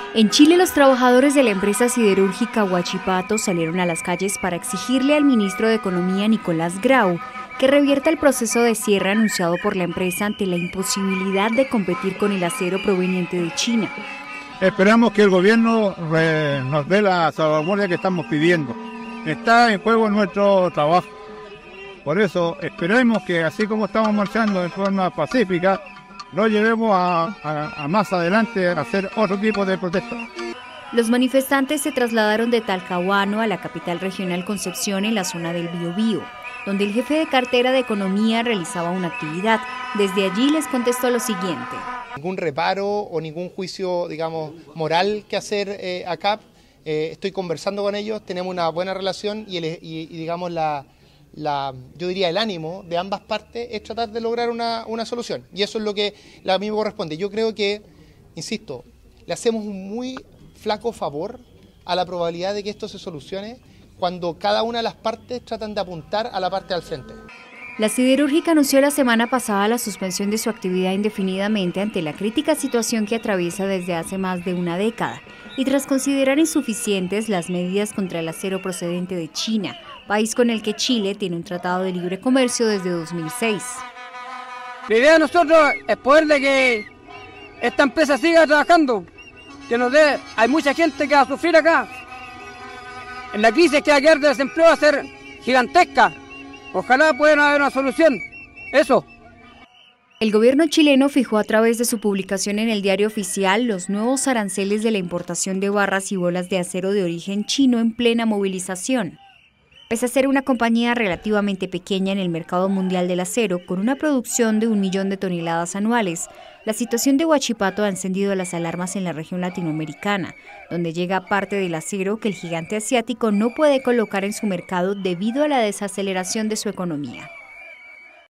En Chile, los trabajadores de la empresa siderúrgica Huachipato salieron a las calles para exigirle al ministro de Economía, Nicolás Grau, que revierta el proceso de cierre anunciado por la empresa ante la imposibilidad de competir con el acero proveniente de China. Esperamos que el gobierno nos dé la salvaguardia que estamos pidiendo. Está en juego nuestro trabajo. Por eso esperemos que, así como estamos marchando de forma pacífica, lo llevemos a más adelante a hacer otro tipo de protesta. Los manifestantes se trasladaron de Talcahuano a la capital regional Concepción, en la zona del Biobío, donde el jefe de cartera de Economía realizaba una actividad. Desde allí les contestó lo siguiente. Ningún reparo o ningún juicio, digamos, moral que hacer acá. Estoy conversando con ellos, tenemos una buena relación y digamos, yo diría el ánimo de ambas partes es tratar de lograr una solución. Y eso es lo que a mí me corresponde. Yo creo que, insisto, le hacemos un muy flaco favor a la probabilidad de que esto se solucione cuando cada una de las partes tratan de apuntar a la parte al frente. La siderúrgica anunció la semana pasada la suspensión de su actividad indefinidamente ante la crítica situación que atraviesa desde hace más de una década y tras considerar insuficientes las medidas contra el acero procedente de China, país con el que Chile tiene un tratado de libre comercio desde 2006. La idea de nosotros es poder de que esta empresa siga trabajando, que nos dé, hay mucha gente que va a sufrir acá. En la crisis que va a quedar de desempleo va a ser gigantesca. Ojalá pueda haber una solución. Eso. El gobierno chileno fijó a través de su publicación en el Diario Oficial los nuevos aranceles de la importación de barras y bolas de acero de origen chino en plena movilización. Pese a ser una compañía relativamente pequeña en el mercado mundial del acero, con una producción de 1 millón de toneladas anuales, la situación de Huachipato ha encendido las alarmas en la región latinoamericana, donde llega parte del acero que el gigante asiático no puede colocar en su mercado debido a la desaceleración de su economía.